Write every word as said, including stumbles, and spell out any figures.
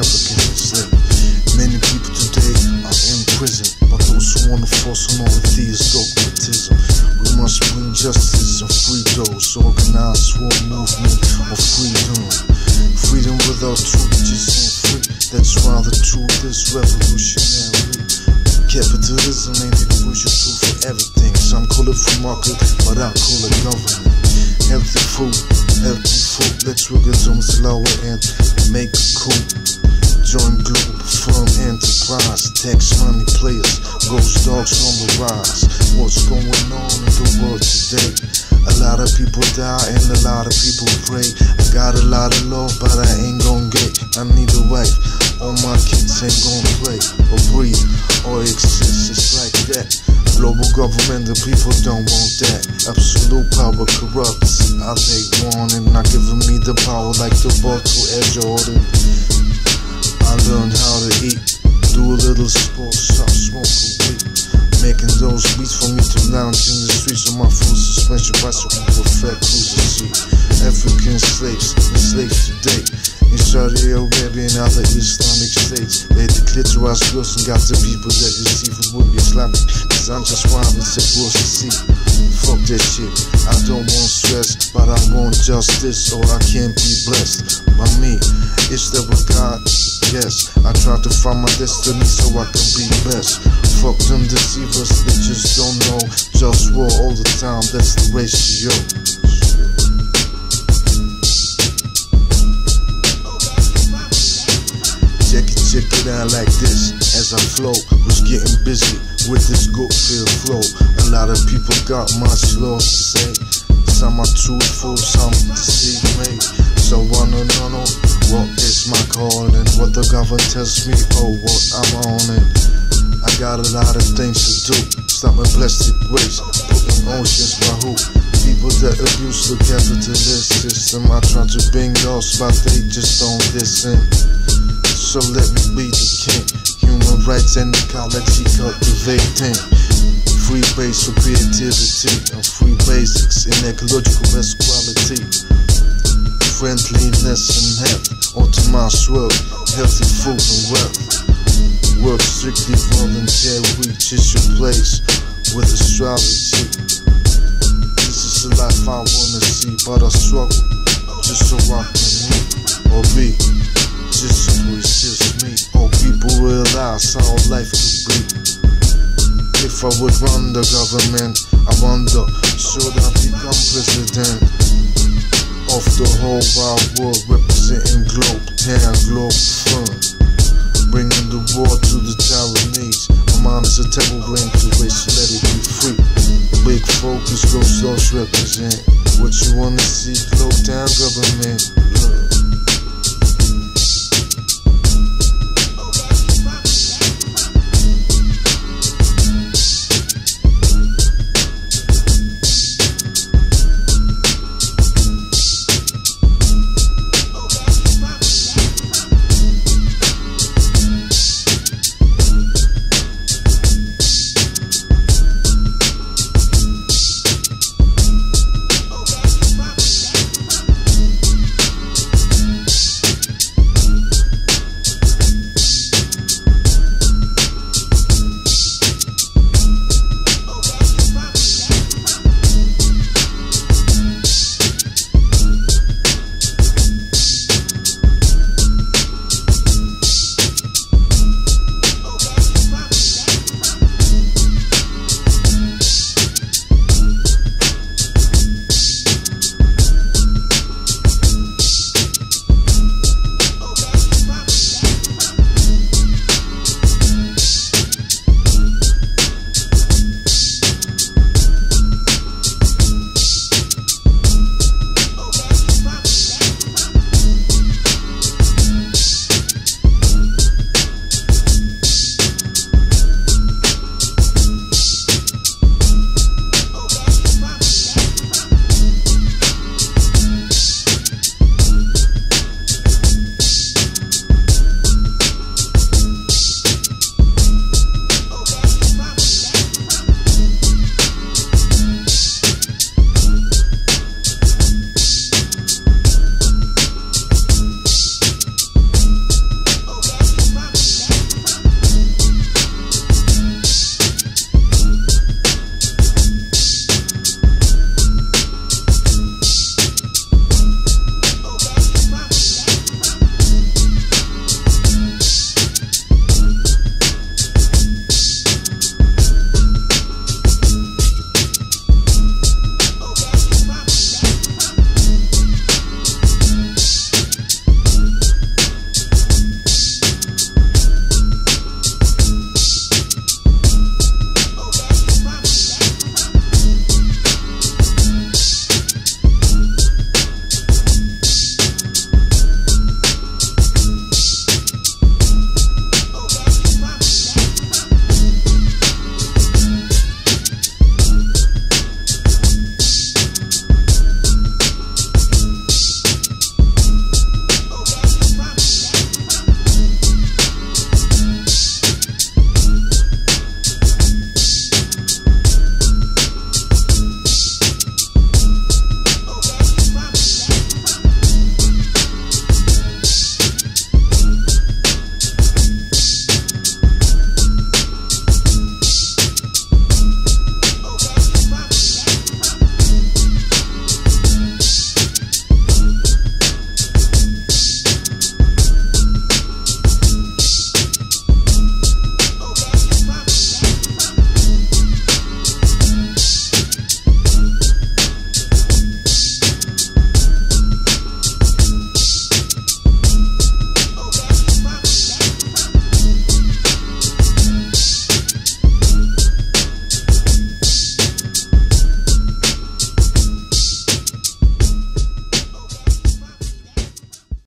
African enslaved. Many people today are in prison, but those who want to force on all of these dogmatism. We must bring justice and free those. Organized war movement of freedom. Freedom without truth just ain't free. That's why the truth is revolutionary. Capitalism ain't the crucial tool for everything. Some call it free market, but I call it government. Healthy food, healthy food. Let's wiggle them slower and make it cool. Join Globalfirm enterprise. Tax money players, GhostDogz on the rise. What's going on in the world today? A lot of people die and a lot of people pray. I got a lot of love, but I ain't gon' get. I need a wife. All my kids ain't gon' play or breathe or exist. It's like that. Global government, the people don't want that. Absolute power corrupts. I take warning, not giving me the power like the ball to Air Jordan. I learned how to eat, do a little sports, stop smoking weed. Making those beats for me to lounge in the streets on my full suspension bicycle with fat cruiser seat. African slaves, enslaved today. In Saudi Arabia and other Islamic states, they declitorize girls and got the people that receive it would be Islamic. Cause I'm just wild and sick girls to see. Fuck that shit, I don't want stress, but I want justice or I can't be blessed by me. Is there a God? Yes, I try to find my destiny so I can be best. Fuck them deceivers, they just don't know. Just war all the time, that's the ratio. Check it, check it out like this. As I flow, was getting busy with this good-filled flow. A lot of people got much love to say. Some are truthful, some deceive me. So I don't know what is my calling, what the government tells me, oh what I'm on it. I got a lot of things to do. Stop my plastic waste, putting oceans by who? People that abuse the capitalist system. I try to bring those, but they just don't listen. So let me be the king. Human rights and ecology cultivating. Free base for creativity and free basics in ecological best quality. Friendliness and health, automizes world, healthy food and wealth. Work strictly voluntary, reaches your place with astrology. This is the life I wanna see, but I struggle just so I can meet or be. Just so it's just me, or people realize how life could be. If I would run the government, I wonder, should I become president of the whole wide world, representing globe, town, Globalfirm, bringing the war to the Taiwanese. My mind is a terrible ring to waste, let it be free. Big focus, GhostDogz represent what you wanna see, globe, town, government. Look.